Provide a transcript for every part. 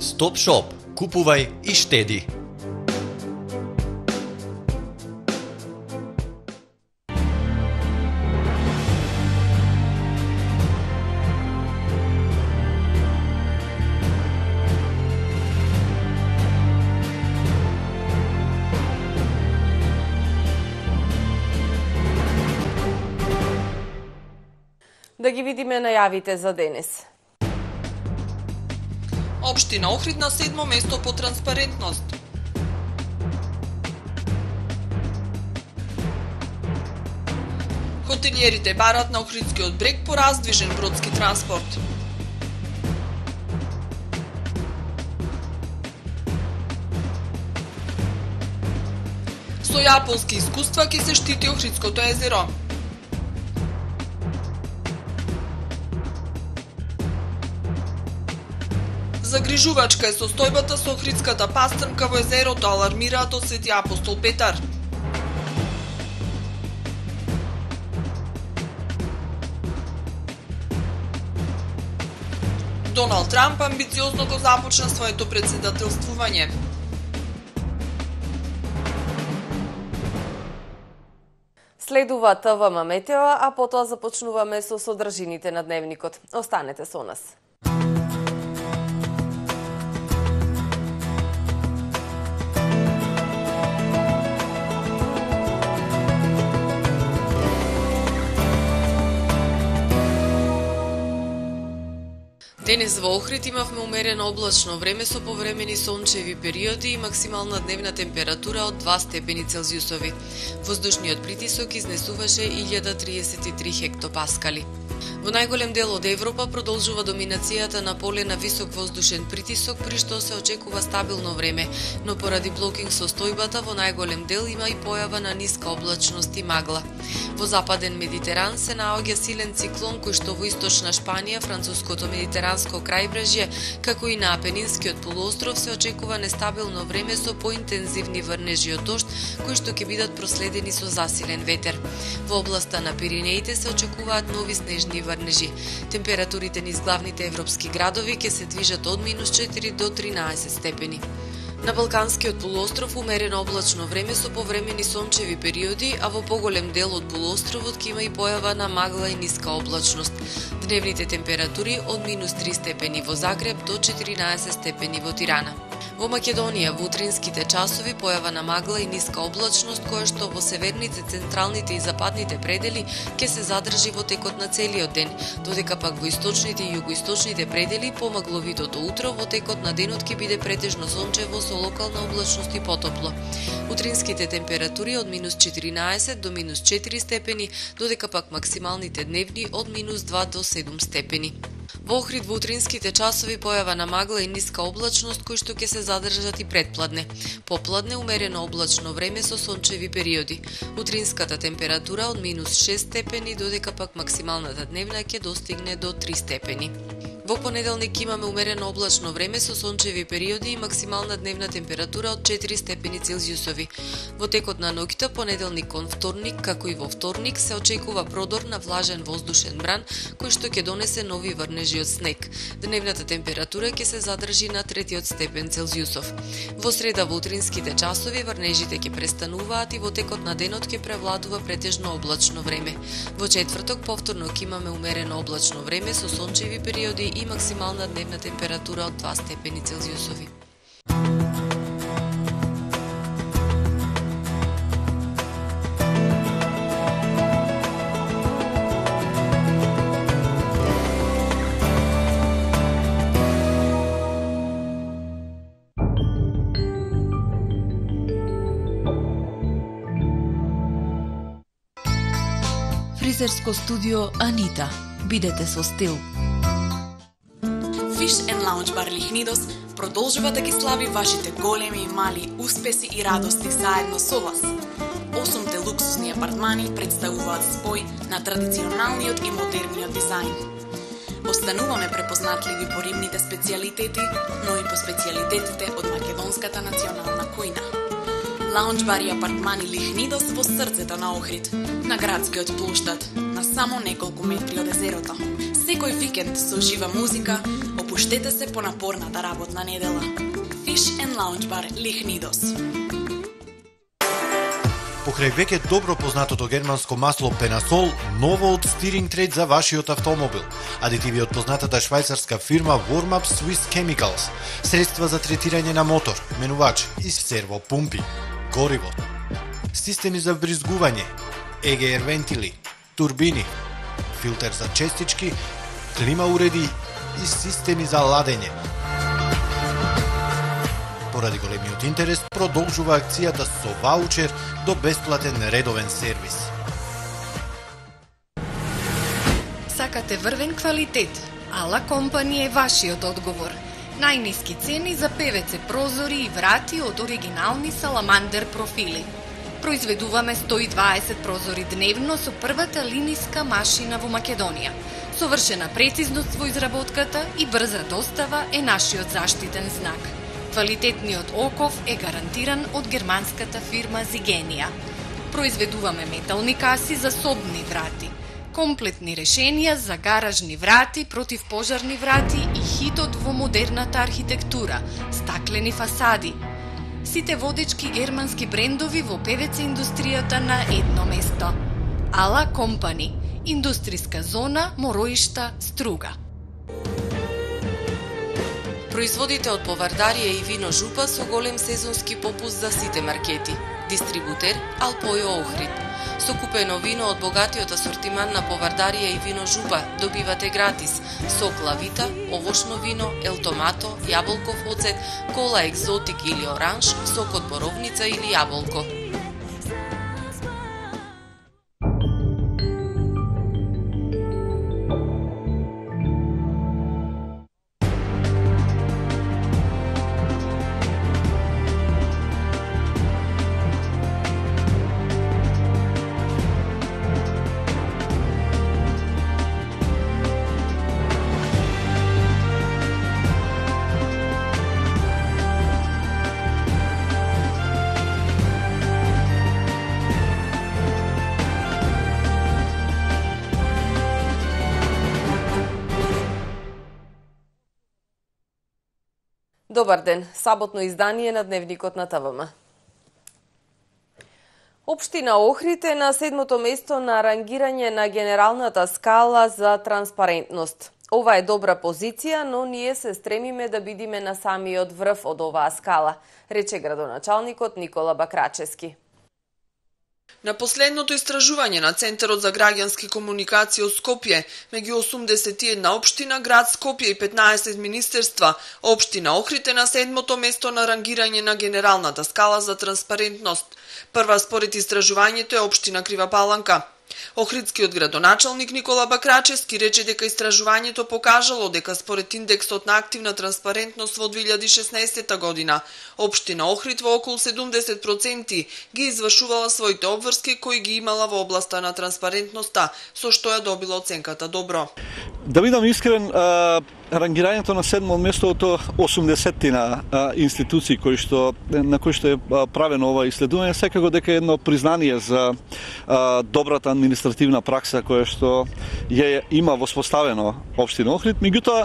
Стоп Шоп. Купувај и штеди. Да ги видиме најавите за денес. Општина Охрид на 7 место по транспарентност. Хотелиерите барат на Охридскиот брег по раздвижен бродски транспорт. Со јапонски искуства ќе се штити Охридското езеро. Загрижувачка е состојбата со Охридската пастрмка во езерото, алармираат од Свети апостол Петар. Доналд Трамп амбициозно го започна своето председателствување. Следува ТВМ Метео, а потоа започнуваме со содржините на дневникот. Останете со нас. Денес во Охрид имавме умерено облачно време со повремени сончеви периоди и максимална дневна температура од 2 степени Целзиусови. Воздушниот притисок изнесуваше 1033 хектопаскали. Во најголем дел од Европа продолжува доминацијата на поле на висок воздушен притисок, при што се очекува стабилно време, но поради блокинг состојбата во најголем дел има и појава на ниска облачност и магла. Во западен Медитеран се наоѓа силен циклон кој што во источна Шпанија, француското медитеранско крајбрежје, како и на Апенинскиот полуостров се очекува нестабилно време со поинтензивни врнежи од дожд, кои што ќе бидат проследени со засилен ветер. Во областа на Пиринеите се очекуваат нови снежни врнежи. Температурите низ главните европски градови ќе се движат од -4 до 13 степени. На Балканскиот полуостров умерено облачно време со повремени сончеви периоди, а во поголем дел од полуостровот ќе има и појава на магла и ниска облачност. Дневните температури од -3 степени во Загреб до 14 степени во Тирана. Во Македонија во утринските часови појава на магла и ниска облачност која што во северните, централните и западните предели ќе се задржи во текот на целиот ден, додека пак во источните и југоисточните предели помагловитото утро во текот на денот ќе биде претежно сончево со локална облачност и потопло. Утринските температури од -14 до -4 степени, додека пак максималните дневни од -2 до 7 степени. Во Охрид во утринските часови појава на магла и ниска облачност кои што ќе се задржат и предпладне. Попладне умерено облачно време со сончеви периоди. Утринската температура од -6 степени, додека пак максималната дневна ќе достигне до 3 степени. Во понеделник имаме умерено облачно време со сончеви периоди и максимална дневна температура од 4 степени Целзиусови. Во текот на ноќта, понеделник кон вторник, како и во вторник, се очекува продор на влажен воздушен бран, кој што ќе донесе нови врнежи од снег. Дневната температура ќе се задржи на 3 степен Целзиусов. Во среда во утринските часови врнежите ќе престануваат и во текот на денот ќе превладува претежно облачно време. Во четврток повторно ќе имаме умерено облачно време со сончеви периоди и максимална дневна температура од 2 степени Целзиусови. Фризерско студио Анита. Бидете со стил. Fish and Lounge Bar Лихнидос продолжува да ги слави вашите големи и мали успеси и радости заедно со вас. 8 луксузни апартмани представуваат спој на традиционалниот и модерниот дизајн. Остануваме препознатливи по рибните специјалитети, но и по специјалитетите од македонската национална кујна. Лаунџ бар и апартмани Лихнидос во срцето на Охрид, на градскиот плоштад, на само неколку метри од езерото. Секој викенд со жива музика, Опуштете се по напорната работна недела. Fish and Lounge Bar Лихнидос. Покрај веќе добро познатото германско масло Пенасол, ново од стиринг трейд за вашиот автомобил. Адитиви од познатата швајцарска фирма Warm-Up Swiss Chemicals. Средства за третирање на мотор, менувач и серво пумпи, гориво, системи за вбризгување, EGR вентили, турбини, филтер за честички, клима уреди и системи за ладење. Поради големиот интерес, продолжува акцијата со ваучер до бесплатен редовен сервис. Сакате врвен квалитет? Ала Компани е вашиот одговор. Најниски цени за ПВЦ прозори и врати од оригинални саламандер профили. Произведуваме 120 прозори дневно со првата линиска машина во Македонија. Совршена прецизност во изработката и брза достава е нашиот заштитен знак. Квалитетниот оков е гарантиран од германската фирма Зигенија. Произведуваме метални каси за собни врати, комплетни решенија за гаражни врати, противпожарни врати и хитот во модерната архитектура, стаклени фасади. Сите водечки германски брендови во ПВЦ индустријата на едно место. Ала Компани, индустријска зона Мороишта, Струга. Производите од повардарија и вино Жупа со голем сезонски попуст за сите маркети. Дистрибутер Алпојо Охрид. Со купено вино од богатиот асортиман на повардарија и вино Жупа добивате гратис сок лавита, овошно вино, елтомато, јаболков оцет, кола екзотик или оранж, сок од боровница или јаболко. Добар ден, саботно издание на Дневникот на ТВМ. Општина Охрид е на 7-то место на рангирање на генералната скала за транспарентност. Ова е добра позиција, но ние се стремиме да бидиме на самиот врв од оваа скала, рече градоначалникот Никола Бакрачески. На последното истражување на Центарот за граѓански комуникација од Скопје, меѓу 81 општина, град Скопје и 15 министерства, општина Охрид е на 7-то место на рангирање на генералната скала за транспарентност. Прва според истражувањето е општина Крива Паланка. Охридскиот градоначалник Никола Бакрачески рече дека истражувањето покажало дека според индексот на активна транспарентност во 2016 година, општина Охрид во околу 70% ги извршувала своите обврски кои ги имала во областа на транспарентноста, со што ја добила оценката добро. Да бидам искрен, рангирањето на 7-то место од 80-тина институции на кои што е правено ова исследување секако дека е едно признание за добрата административна пракса која што ја има воспоставено општина Охрид. Меѓутоа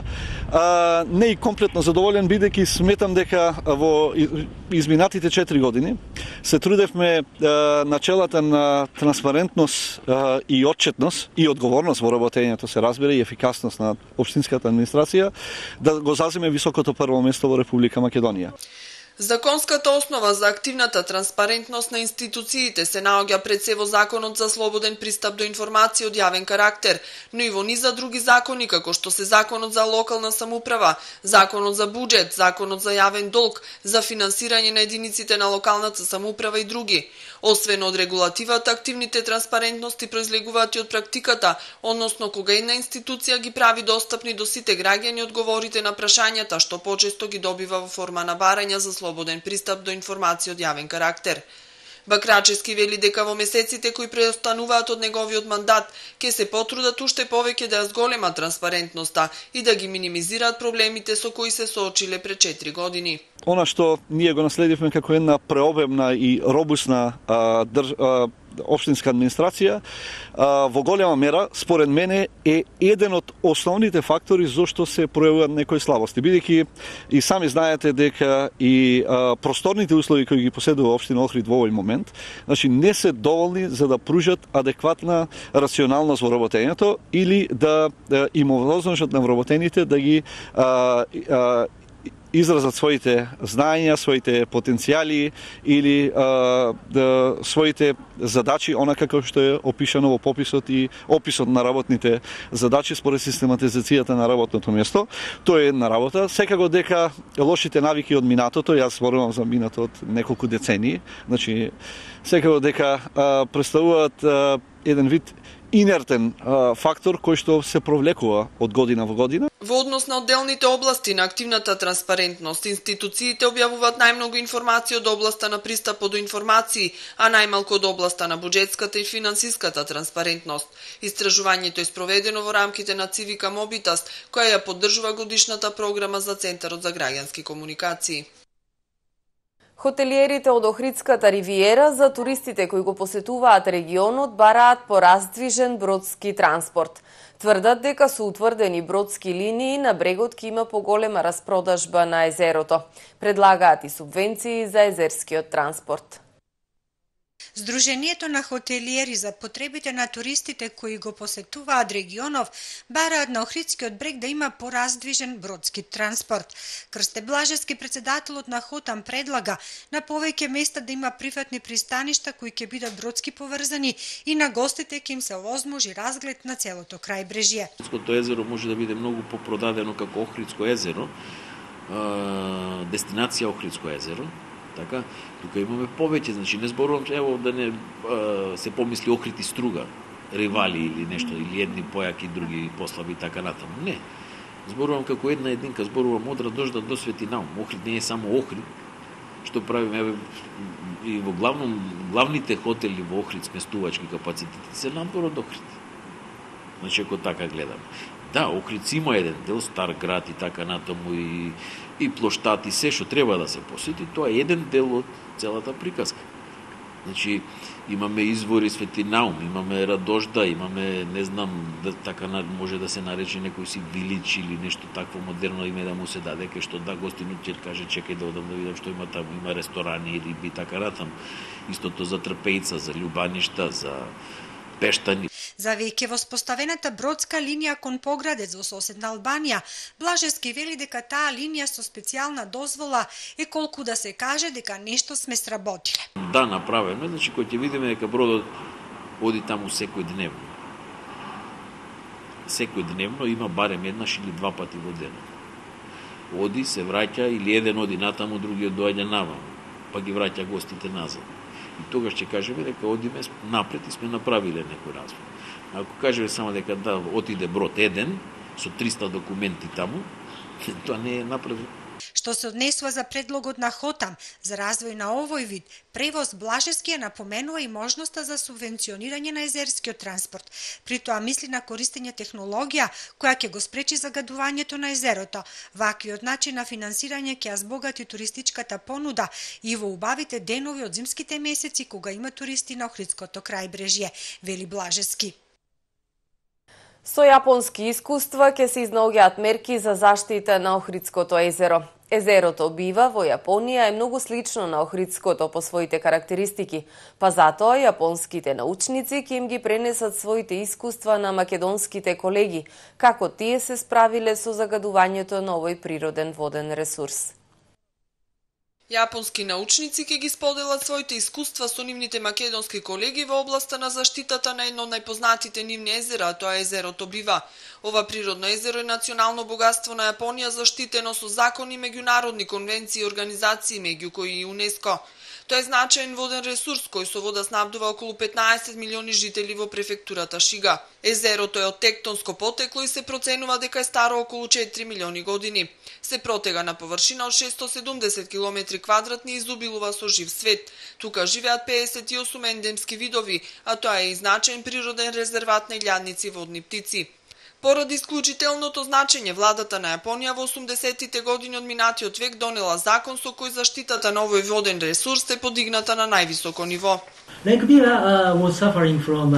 не и комплетно задоволен бидејќи сметам дека во изминатите 4 години се трудевме начелата на транспарентност и отчетност и одговорност во работењето се разбира и ефикасност на општинската администрација да го заземе високото прво место во Република Македонија. Законската основа за активната транспарентност на институциите се наоѓа пред се во Законот за слободен пристап до информации од јавен карактер, но и во низа други закони како што се Законот за локална самоуправа, Законот за буџет, Законот за јавен долг, за финансирање на единиците на локалната самоуправа и други. Освен од регулативата, активните транспарентности произлегуваат и од практиката, односно кога една институција ги прави достапни до сите граѓани одговорите на прашањата, што почесто ги добива во форма на барања за слободен пристап до информации од јавен карактер. Бакрачески вели дека во месеците кои преостануваат од неговиот мандат ќе се потрудат уште повеќе да ја зголемат транспарентноста и да ги минимизираат проблемите со кои се соочиле пред 4 години. Она што ние го наследивме како една преобемна и робусна општинска администрација, во голема мера, според мене, е еден од основните фактори зашто се пројавуваат некои слабости. Бидејќи и сами знаете дека и просторните услови кои ги поседува општина Охрид во овој момент, значи не се доволни за да пружат адекватна рационалност во работењето или да им овозможат на вработените да ги изразат своите знаења, своите потенцијали или своите задачи, онака како што е опишано во пописот и описот на работните задачи според систематизацијата на работното место. Тоа е една работа. Секако дека лошите навики од минатото, јас зборувам за минато од неколку децении, значи секако дека представуваат еден вид инертен фактор кој што се провлекува од година во година. Во однос на одделните области на активната транспарентност, институциите објавуваат најмногу информации од областа на пристапот до информации, а најмалку од областа на буџетската и финансиската транспарентност. Истражувањето е спроведено во рамките на Цивика Мобитаст, која ја поддржува годишната програма за Центарот за граѓански комуникации. Хотелиерите од Охридската ривиера за туристите кои го посетуваат регионот бараат пораздвижен бродски транспорт. Тврдат дека со утврдени бродски линии на брегот ќе има поголема распродажба на езерото. Предлагаат и субвенции за езерскиот транспорт. Сдруженијето на хотелиери за потребите на туристите кои го посетуваат регионов бараат на Охридскиот брег да има пораздвижен бродски транспорт. Крсте Блажевски, председателот на Хотам, предлага на повеќе места да има прифатни пристаништа кои ќе бидат бродски поврзани и на гостите ќе им се овозможи разглед на целото крајбрежје. Охридското езеро може да биде многу попродадено како Охридско езеро, дестинација Охридско езеро. Така, тука имаме повеќе, значи не зборувам ево да не се помисли Охрид и Струга, ривали или нешто, или едни појаки, други послаби и така натаму. Не. Зборувам како една единка, зборувам од Радожда до Светинаум. Охрид не е само Охрид, што правиме и во главните хотели во Охрид сместувачки капацитети се надвор од Охрид. Значи ако така гледам. Да, Охрид има еден дел, стар град и така натаму и плоштати, се што треба да се посети, тоа е еден дел од целата приказка. Значи, имаме извори Светинаум, имаме Радожда, имаме, не знам, така може да се нарече некој си Вилич или нешто такво модерно име да му се даде, кај што да гостинот ќе каже чекај да одам да видам што има таму, има ресторани или би така натаму. Истото за Трпејца, за Љубаништа, за Пештани. За веќе воспоставената бродска линија кон поградец во соседна Албанија, Блажевски вели дека таа линија со специјална дозвола е колку да се каже дека нешто сме сработиле. Да, направено, значи кој ќе видиме дека бродот оди таму секој дневно. Секој дневно има барем еднаш или два пати во денот. Оди, се враќа или еден оди натаму, другиот доаѓа наваму, па ги враќа гостите назад. И тогаш ќе кажеме дека одиме напред и сме направиле некој развој. Ако кажеме само дека да отиде брод еден со 300 документи таму, тоа не е напред. Што се однесува за предлогот на Хотам за развој на овој вид превоз, Блажевски ја напоменува и можноста за субвенционирање на езерскиот транспорт. При тоа мисли на користење технологија која ќе го спречи загадувањето на езерото. Ваквиот начин на финансирање ќе ја збогати туристичката понуда и во убавите денови од зимските месеци кога има туристи на Охридското крајбрежје, вели Блажевски. Со јапонски искуства ќе се изнаоѓаат мерки за заштита на Охридското езеро. Езерото Бива во Јапонија е многу слично на Охридското по своите карактеристики, па затоа јапонските научници ќе им ги пренесат своите искуства на македонските колеги, како тие се справиле со загадувањето на овој природен воден ресурс. Јапонски научници ќе ги споделат своите искуства со нивните македонски колеги во областа на заштитата на едно од најпознатите нивни езера, тоа е езерото Бива. Ова природно езеро е национално богатство на Јапонија, заштитено со закони, меѓународни конвенции и организации, меѓу кои и ЮНЕСКО. Тоа е значаен воден ресурс кој со вода снабдува околу 15 милиони жители во префектурата Шига. Езерото е од тектонско потекло и се проценува дека е старо околу 4 милиони години. Се протега на површина од 670 км квадратни и изобилува со жив свет. Тука живеат 58 ендемски видови, а тоа е и значаен природен резерват на илјадници водни птици. Поради исклучителното значење, владата на Јапонија во 80-тите години од минатиот век донела закон со кој заштитата на овој воден ресурс е подигната на највисоко ниво. Lake Bira was suffering from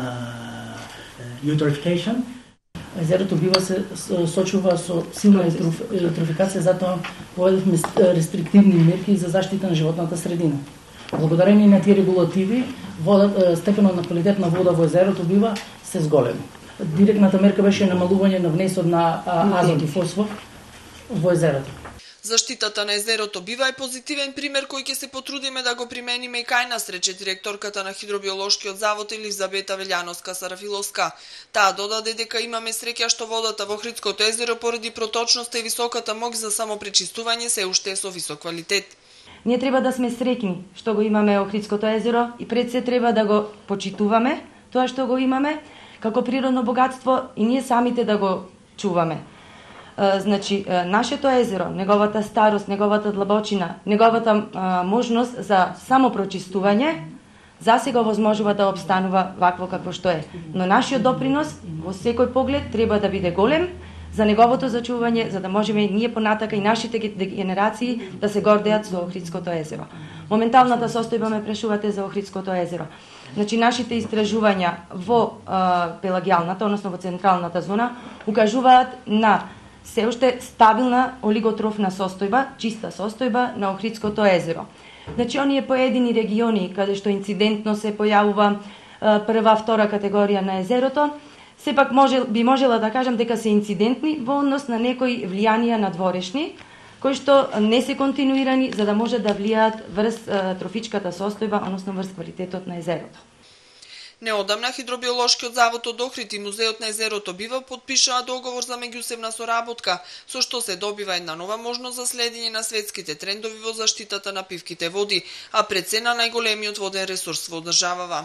eutrophication. Езерото Бива се сочува со силна еутрофикација, затоа поведовме рестриктивни мерки за заштита на животната средина. Благодарение на тие регулативи, степенот на квалитет на вода во езерото Бива се зголеми. Директната мерка беше намалување на внесот на азот и фосфор во езерото. Заштитата на езерото Бива е позитивен пример кој ќе се потрудиме да го примениме и кај нас, рече директорката на Хидробиолошкиот завод Елизабета Велјановска-Сарафиловска. Таа додаде дека имаме среќа што водата во Охридското езеро поради проточноста и високата мок за самопречистување се уште е со висок квалитет. Ние треба да сме среќни што го имаме Охридското езеро и пред се треба да го почитуваме тоа што го имаме како природно богатство и ние самите да го чуваме. Значи, нашето езеро, неговата старост, неговата длабочина, неговата можност за самопрочистување, засега возможува да обстанува вакво какво што е. Но нашиот допринос во секој поглед треба да биде голем за неговото зачување, за да можеме ние понатака и нашите генерации да се гордеат со Охридското езеро. Моменталната состојба ме прашувате за Охридското езеро. Значи, нашите истражувања во пелагијалната, односно во централната зона, укажуваат на се уште стабилна олиготрофна состојба, чиста состојба на Охридското езеро. Значи, оние поедини региони каде што инцидентно се појавува прва, втора категорија на езерото, сепак би можела да кажам дека се инцидентни во однос на некои влијанија надворешни, кои што не се континуирани за да може да влијаат врз трофичката состојба, односно врз квалитетот на езерото. Неодамна Хидробиолошкиот завод од Охрид и Музеот на езерото Бива подпишаа договор за меѓусебна соработка, со што се добива една нова можност за следење на светските трендови во заштитата на пивките води, а пред се на најголемиот воден ресурс во државава.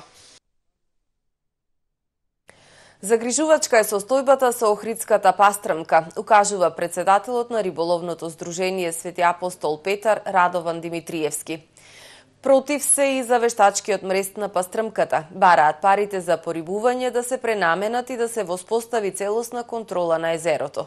Загрижувачка е состојбата со Охридската пастрмка, укажува председателот на риболовното здружение Свети апостол Петар Радован Димитриевски. Против се и за вештачкиот мрест на пастрмката. Бараат парите за порибување да се пренаменат и да се воспостави целосна контрола на езерото.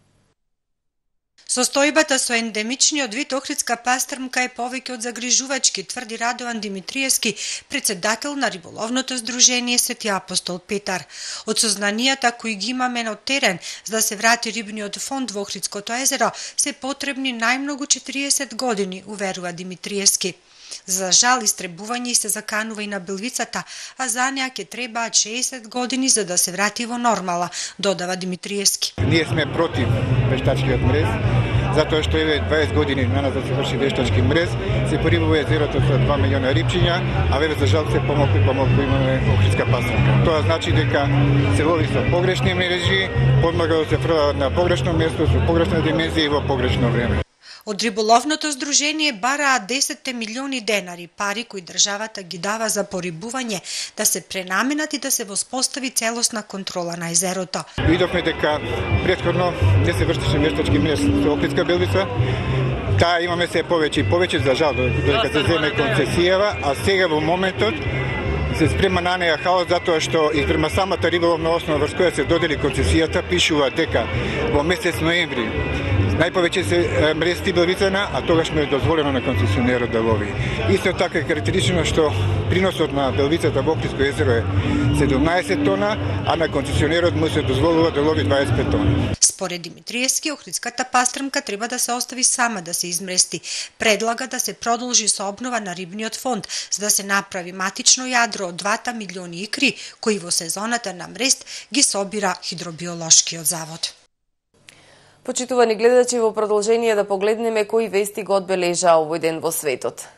Состојбата со ендемичниот вид Охридска пастрмка е повеќе од загрижувачки, тврди Радован Димитриевски, председател на риболовното здружение Свети апостол Петар. Од сознанијата кои ги имаме на терен за да се врати рибниот фонд во Охридското езеро, се потребни најмногу 40 години, уверува Димитриевски. За жал, истребување се заканува и на белвицата, а за неа ќе требаат 60 години за да се врати во нормала, додава Димитриевски. Ние сме против вештачкиот мрез, затоа што еве 20 години наназад да се врши вештачки мрез, се порибува езерото со 2 милиона рибчиња, а еве за жал се помалку имаме Охридска пастрмка. Тоа значи дека се лови со погрешни мрежи, подмага да се фрла на погрешно место, со погрешна димензија и во погрешно време. Од риболовното здружение бараат 10 милиони денари, пари кои државата ги дава за порибување, да се пренаменат и да се воспостави целосна контрола на езерото. Видовме дека претходно не се вршеше вештачки мрез со Охридска белвица. Таа имаме се повеќе и повеќе, за жал, додека се земе концесијава, а сега во моментот се спрема на неја хаос затоа што испрема самата риболовна основа врз која се додели концесијата пишува дека во месец ноември најповеќе се мрести белвицана, а тогаш му е дозволено на концесионерот да лови. Исто така е карактеристично што приносот на белвицата во Охридско езеро е 17 тона, а на концесионерот му се дозволува да лови 25 тона. Според Димитриевски, Охридската пастрмка треба да се остави сама да се измрести. Предлага да се продолжи со обнова на рибниот фонд, за да се направи матично јадро од 2 милиони икри, кои во сезоната на мрест ги собира Хидробиолошкиот завод. Почитувани гледачи, во продолжение да погледнеме кои вести го одбележа овој ден во светот.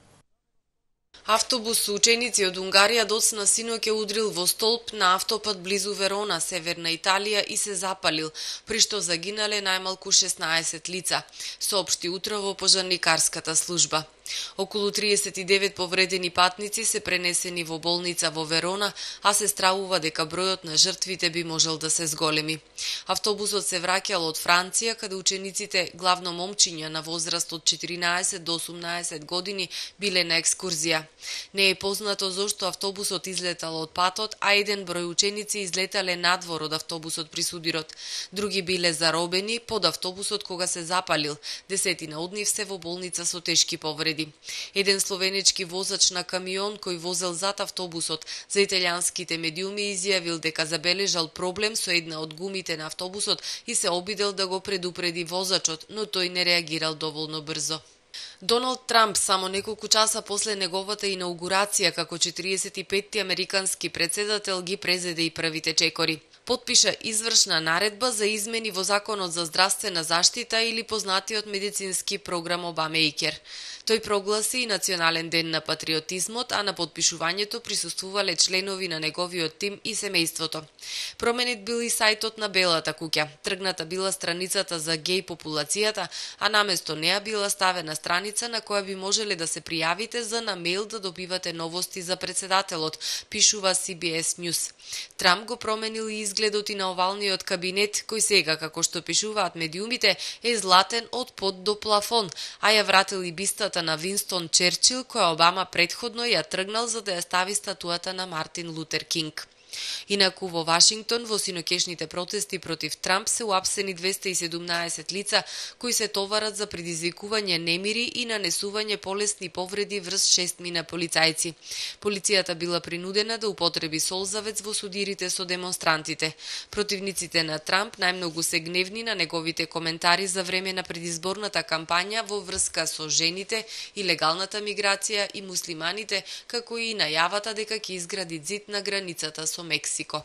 Автобус со ученици од Унгарија доцна синоќ удрил во столб на автопат близу Верона, северна Италија и се запалил, при што загинале најмалку 16 лица, соопшти утрово пожарникарската служба. Околу 39 повредени патници се пренесени во болница во Верона, а се стравува дека бројот на жртвите би можел да се зголеми. Автобусот се враќал од Франција, каде учениците, главно момчиња на возраст од 14 до 18 години, биле на екскурзија. Не е познато зошто автобусот излетал од патот, а еден број ученици излетале надвор од автобусот при судирот. Други биле заробени под автобусот кога се запалил. 10 од нив се во болница со тешки повреди. повреди. Еден словенички возач на камион кој возел зад автобусот за италијанските медиуми изјавил дека забележал проблем со една од гумите на автобусот и се обидел да го предупреди возачот, но тој не реагирал доволно брзо. Доналд Трамп само неколку часа после неговата инаугурација како 45-ти американски председател ги презеде и првите чекори. Потпиша извршна наредба за измени во Законот за здравствена заштита или познатиот медицински програм Обамеикер. Тој прогласи и Национален ден на патриотизмот, а на потпишувањето присуствувале членови на неговиот тим и семејството. Променет бил и сајтот на Белата куќа. Тргната била страницата за геј популацијата, а наместо неа била ставена страница на која би можеле да се пријавите за на мејл да добивате новости за председателот, пишува CBS News. Трамп го променил и изгледот и на овалниот кабинет, кој сега, како што пишуваат медиумите, е златен од под до плафон, а ја вратил и бистата на Винстон Черчил, која Обама предходно ја тргнал за да ја стави статуата на Мартин Лутер Кинг. Инаку во Вашингтон во синокешните протести против Трамп се уапсени 217 лица кои се товарат за предизвикување немири и нанесување полесни повреди врз 6 мина полицајци. Полицијата била принудена да употреби солзавец во судирите со демонстрантите. Противниците на Трамп најмногу се гневни на неговите коментари за време на предизборната кампања во врска со жените, илегалната миграција и муслиманите, како и најавата дека ќе изгради зид на границата со Мексико.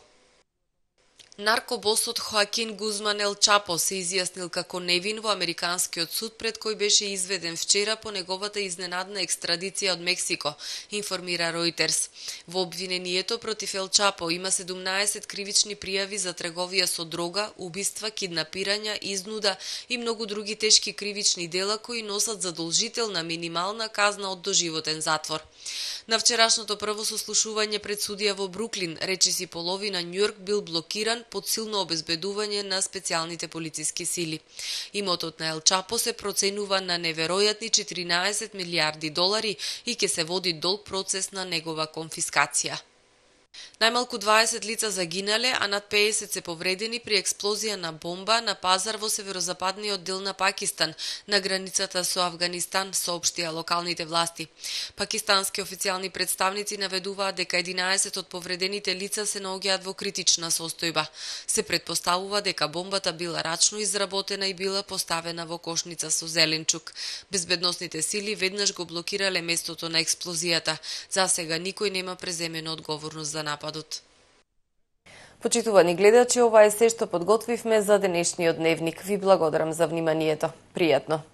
Наркобосот Хоакин Гузман Ел Чапо се изјаснил како невин во американскиот суд пред кој беше изведен вчера по неговата изненадна екстрадиција од Мексико, информира Reuters. Во обвинението против Ел Чапо има 17 кривични пријави за трговија со дрога, убиства, киднапирања, изнуда и многу други тешки кривични дела кои носат задолжителна минимална казна од доживотен затвор. На вчерашното прво сослушување пред судија во Бруклин, речиси половина Њујорк бил блокиран под силно обезбедување на специјалните полициски сили. Имотот на Ел Чапо се проценува на неверојатни 14 милиарди долари и ќе се води долг процес на негова конфискација. Најмалку 20 лица загинале, а над 50 се повредени при експлозија на бомба на пазар во северозападниот дел на Пакистан, на границата со Авганистан, соопштија локалните власти. Пакистански официјални представници наведуваат дека 11 од повредените лица се наоѓаат во критична состојба. Се претпоставува дека бомбата била рачно изработена и била поставена во кошница со зеленчук. Безбедносните сили веднаш го блокирале местото на експлозијата. Засега никој нема преземена одговорност за нападот. Почитувани гледачи, ова е се што подготвивме за денешниот дневник. Ви благодарам за вниманието. Пријатно.